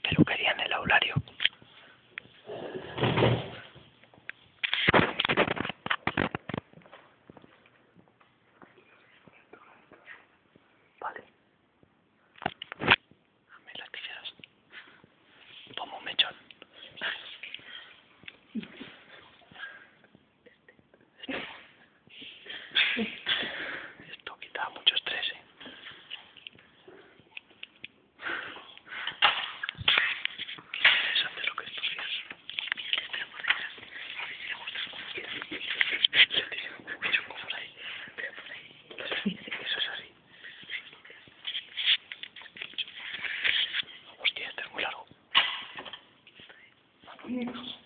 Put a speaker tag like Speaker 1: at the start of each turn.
Speaker 1: Peluquería en el aulario. Vale. Dame las tijeras. Toma un mechón. Esto quita mucho estrés, ¿eh? Qué interesante lo que estudias. Espera por detrás. A ver si le gusta como quiera. Le tiene mucho como por ahí. Pero por ahí. Eso es así. Hostia, este es muy largo.